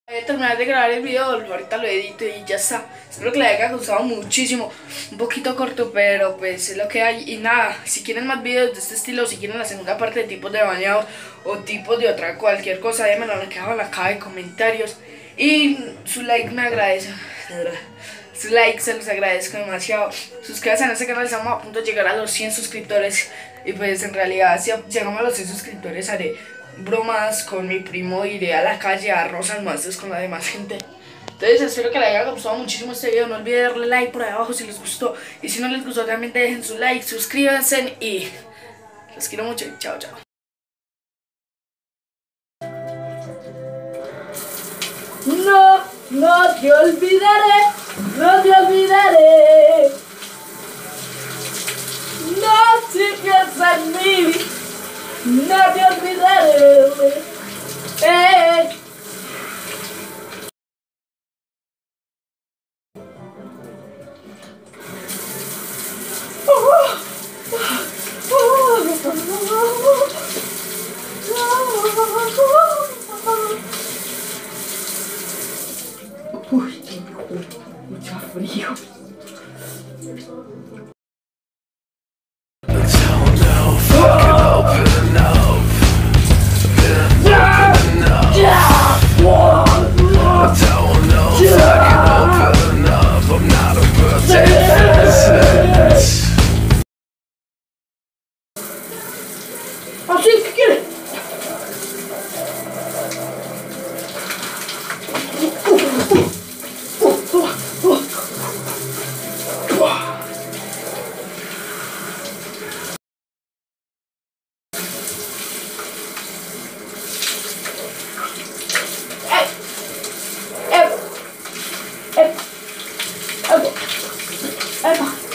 Voy a terminar de grabar el video, ahorita lo edito y ya está. Espero que les haya gustado muchísimo. Un poquito corto, pero pues es lo que hay. Y nada, si quieren más videos de este estilo, si quieren la segunda parte de tipos de bañados o tipos de otra cualquier cosa, déjenmelo abajo en la caja de comentarios. Y su like me agradece. Su like se los agradezco demasiado. Suscríbanse a este canal, estamos a punto de llegar a los 100 suscriptores. Y pues en realidad si llegamos a los 100 suscriptores haré bromas con mi primo, iré a la calle a darnos almuerzos con la demás gente. Entonces espero que les haya gustado muchísimo este video. No olviden darle like por ahí abajo si les gustó. Y si no les gustó también dejen su like, suscríbanse y los quiero mucho y chao chao. No te olvidaré, no te olvidaré. No te piensas en mí, no te olvidaré. Uy, mucha frío. Así, ¿qué quieres? Epa.